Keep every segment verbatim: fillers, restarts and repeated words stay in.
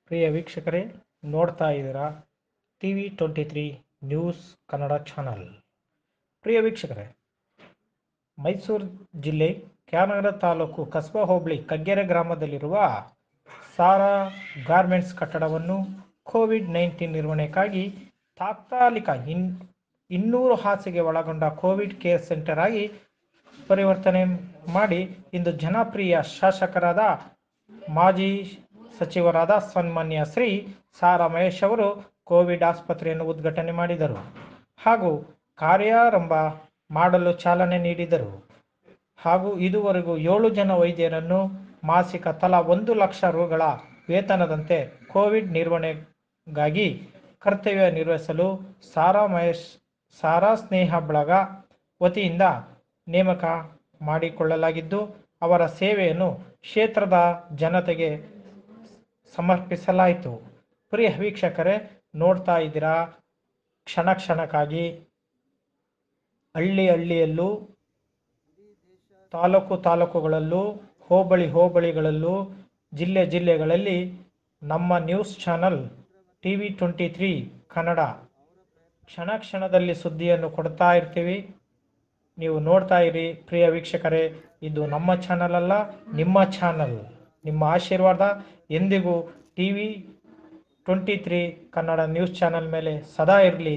ಪ್ರಿಯ ವೀಕ್ಷಕರೇ, ನೋಡ್ತಾ ಇದ್ದೀರಾ T V twenty three news Kannada channel. ಪ್ರಿಯ ವೀಕ್ಷಕರೇ, ಮೈಸೂರು ಜಿಲ್ಲೆ ಕ್ಯಾನಗರ ತಾಲೂಕು ಕಸ್ಬಾ ಹೋಬಳಿ ಕಗ್ಗೆರೆ ಗ್ರಾಮದಲ್ಲಿರುವ ಸಾರಾ ಗಾರ್ಮೆಂಟ್ಸ್ ಕಟ್ಟಡವನ್ನು ಕೋವಿಡ್ ನೈನ್ಟೀನ್ ನಿರ್ವಹಣೆಗಾಗಿ ತಾತ್ಕಾಲಿಕ ಇನ್ ಇನ್ನೂರು ಹಾಸಿಗೆ ಒಳಗೊಂಡ ಕೋವಿಡ್ ಕೇರ್ ಸೆಂಟರ್ ಆಗಿ ಪರಿವರ್ತನೆ ಮಾಡಿ ಇಂದು ಜನಪ್ರಿಯ ಶಾಸಕರಾದ ಮಾಜಿ ಸಚಿವರಾದ ಸನ್ಮಾನ್ಯ ಶ್ರೀ ಸಾರಾ ಮಹೇಶ್ ಅವರು ಕೋವಿಡ್ ಆಸ್ಪತ್ರೆಯನ್ನು ಉದ್ಘಾಟನೆ ಮಾಡಿದರು ಹಾಗೂ ಕಾರ್ಯಾರಂಭ ಮಾಡಲು ಚಾಲನೆ ನೀಡಿದರು. ಹಾಗೂ ಇದುವರೆಗೂ ಏಳು ಜನ ವೈದ್ಯರನ್ನು ಮಾಸಿಕ ತಲಾ ಒಂದು ಲಕ್ಷ ರುಗಳ ವೇತನದಂತೆ ಕೋವಿಡ್ ನಿರ್ವಹಣೆಗಾಗಿ ಕರ್ತವ್ಯ ನಿರ್ವಹಿಸಲು ಸಾರಾ ಮಹೇಶ್ ಸಾರಾ ಸ್ನೇಹ ಬಳಗ ವತಿಯಿಂದ ನೇಮಕ ಮಾಡಿಕೊಳ್ಳಲಾಗಿದ್ದು, ಅವರ ಸೇವೆಯನ್ನು ಕ್ಷೇತ್ರದ ಜನತೆಗೆ ಸಮರ್ಪಿಸಲಾಯಿತು. ಪ್ರಿಯ ವೀಕ್ಷಕರೇ, ನೋಡ್ತಾ ಇದ್ದೀರಾ ಕ್ಷಣ ಕ್ಷಣಕ್ಕಾಗಿ ಹಳ್ಳಿ ಹಳ್ಳಿಯಲ್ಲೂ ತಾಲೂಕು ತಾಲೂಕುಗಳಲ್ಲೂ ಹೋಬಳಿ ಹೋಬಳಿಗಳಲ್ಲೂ ಜಿಲ್ಲೆ ಜಿಲ್ಲೆಗಳಲ್ಲಿ ನಮ್ಮ news channel T V twenty three Kannada ಕ್ಷಣ ಕ್ಷಣದಲ್ಲಿ ಸುದ್ದಿಯನ್ನು ಕೊಡ್ತಾ ಇರ್ತೀವಿ. ನೀವು ನೋಡ್ತಾ ಇರಿ. ಪ್ರಿಯ ವೀಕ್ಷಕರೇ, ಇದು ನಮ್ಮ ಚಾನಲ್ ಅಲ್ಲ, ನಿಮ್ಮ ಚಾನಲ್. ನಿಮ್ಮ ಆಶೀರ್ವಾದ ಎಂದಿಗೂ T V twenty three Kannada news channel ಮೇಲೆ ಸದಾ ಇರಲಿ.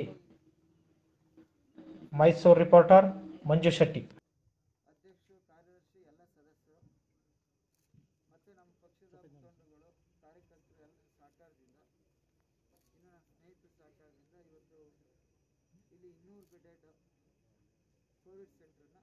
ಮೈಸೂರು ರಿಪೋರ್ಟರ್ ಮಂಜು ಶೆಟ್ಟಿ. ಅಧ್ಯಕ್ಷರು, ಕಾರ್ಯದರ್ಶಿ, ಎಲ್ಲ ಸದಸ್ಯರು ಮತ್ತು ನಮ್ಮ ಪಕ್ಷದ ಮುಖಂಡರುಗಳು, ಕಾರ್ಯಕರ್ತರು ಎಲ್ಲರ ಸಹಕಾರದಿಂದ, ಇನ್ನು ನನ್ನ ಸ್ನೇಹಿತರ ಸಹಕಾರದಿಂದ ಇವತ್ತು ಇಲ್ಲಿ ಇನ್ನೂರು ಬೆಡೆಡ್ ಕೋವಿಡ್ ಸೆಂಟ್ರನ್ನ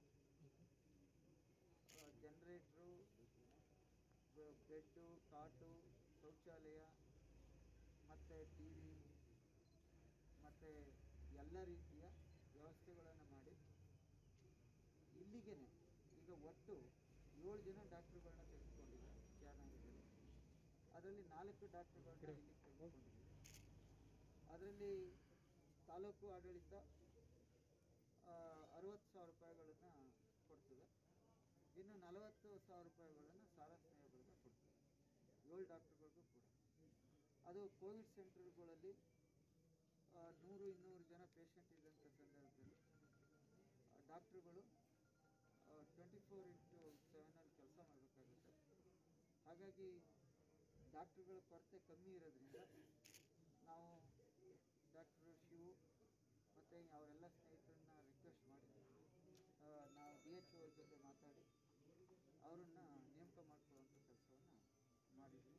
ಜನರೇಟ್ರು, ಬೆಡ್ಡು, ಕಾಟು, ಶೌಚಾಲಯ ಮತ್ತು ಟಿ ವಿ ಮತ್ತು ಎಲ್ಲ ರೀತಿಯ ವ್ಯವಸ್ಥೆಗಳನ್ನು ಮಾಡಿ ಇಲ್ಲಿಗೆ ಈಗ ಒಟ್ಟು ಏಳು ಜನ ಡಾಕ್ಟ್ರುಗಳನ್ನ ತೆಗೆದುಕೊಂಡಿದ್ದಾರೆ ಕ್ಯಾನಗರದಲ್ಲಿ. ಅದರಲ್ಲಿ ನಾಲ್ಕು ಡಾಕ್ಟ್ರುಗಳನ್ನ ಇಲ್ಲಿ ತೆಗೆದುಕೊಂಡಿದ್ದೀವಿ. ಅದರಲ್ಲಿ ತಾಲೂಕು ಆಡಳಿತ ಅರವತ್ತು ಸಾವಿರ ರೂಪಾಯಿಗಳನ್ನು ಕೊಡ್ತದೆ. ಇನ್ನು ನಲವತ್ತು ಸಾವಿರ ರೂಪಾಯಿಗಳನ್ನು ಸಾರಾ ಸ್ನೇಹ ಬಳಗ ಕೊಡ್ತದೆ, ಏಳು ಡಾಕ್ಟ್ರುಗಳಿಗೂ ಕೂಡ. ಅದು ಕೋವಿಡ್ ಸೆಂಟರ್ಗಳಲ್ಲಿ ನೂರು ಇನ್ನೂರು ಜನ ಪೇಷಂಟ್ ಇದ್ದಂಥ ಸಂದರ್ಭದಲ್ಲಿ ಡಾಕ್ಟ್ರುಗಳು ಟ್ವೆಂಟಿ ಫೋರ್ ಇಂಟು ಸೆವೆನಲ್ಲಿ ಕೆಲಸ ಮಾಡಬೇಕಾಗುತ್ತೆ. ಹಾಗಾಗಿ ಡಾಕ್ಟ್ರುಗಳ ಕೊರತೆ ಕಮ್ಮಿ ಇರೋದ್ರಿಂದ ನಾವು ಡಾಕ್ಟ್ರು ಶಿವು ಮತ್ತು ಅವರೆಲ್ಲ ಸ್ನೇಹಿತರನ್ನ ರಿಕ್ವೆಸ್ಟ್ ಮಾಡಿ ನಾವು ಡಿ ಎಚ್ ಓ ಜೊತೆ ಮಾತಾಡಿ ಅವರನ್ನು ನೇಮಕ ಮಾಡ್ಕೊಳ್ಳುವಂಥ ಕೆಲಸವನ್ನು ಮಾಡಿದ್ವಿ.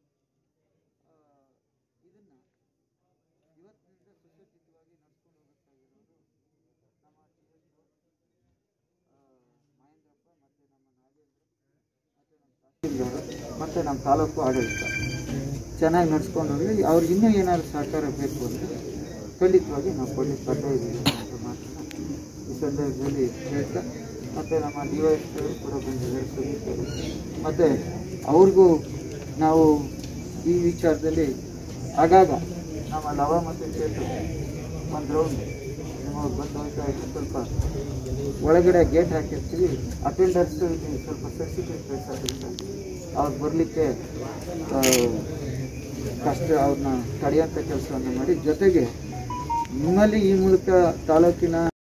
ಇದನ್ನು ಇವತ್ತಿನಿಂದ ಸುಸಜ್ಜಿತವಾಗಿ ನಡ್ಸ್ಕೊಂಡು ಹೋಗಬೇಕಾಗಿರೋದು ನಮ್ಮ ಟಿ ಎಚ್ ಓ ಮಹೇಂದ್ರಪ್ಪ ಮತ್ತು ನಮ್ಮ ನಾಗೇಂದ್ರ ಮತ್ತು ನಮ್ಮ ತಹಸೀಲ್ದಾರ್ ಮತ್ತು ನಮ್ಮ ತಾಲೂಕು ಆಡಳಿತ ಚೆನ್ನಾಗಿ ನಡ್ಸ್ಕೊಂಡು ಹೋಗಿ ಅವ್ರಿಗೆ ಇನ್ನೂ ಏನಾದರೂ ಸಹಕಾರ ಬೇಕು ಅಂದರೆ ಖಂಡಿತವಾಗಿ ನಾವು ಕೊಡಲಿಕ್ಕೆ ಸಾಧ್ಯ ಇದ್ದೀವಿ ಅಂತ ಮಾತನ್ನು ಈ ಸಂದರ್ಭದಲ್ಲಿ ಹೇಳ್ತಾ, ಮತ್ತು ನಮ್ಮ ಡಿ ವೈ ಎಸ್ ಅವರು ಕೂಡ ಬಂದಿದ್ದಾರೆ, ಸುದೀಪ್ ಮತ್ತು ಅವ್ರಿಗೂ ನಾವು ಈ ವಿಚಾರದಲ್ಲಿ ಆಗಾಗ ನಮ್ಮ ಲವ ಮತ್ತು ಚೇತು ಒಂದು ರೌಂಡ್ ನಿಮಗೆ ಬಂದು ಹೋಗ್ತಾ ಇದ್ದು ಸ್ವಲ್ಪ ಒಳಗಡೆ ಗೇಟ್ ಹಾಕಿರ್ತೀವಿ. ಅಟೆಂಡರ್ಸ್ ಸ್ವಲ್ಪ ಸೆನ್ಸಿಟಿವ್ ಪ್ಲೇಸ್ ಆದ್ದರಿಂದ ಅವ್ರು ಬರಲಿಕ್ಕೆ ಕಷ್ಟ, ಅವ್ರನ್ನ ತಡೆಯೋಂಥ ಕೆಲಸವನ್ನು ಮಾಡಿ, ಜೊತೆಗೆ ನಿಮ್ಮಲ್ಲಿ ಈ ಮೂಲಕ ತಾಲೂಕಿನ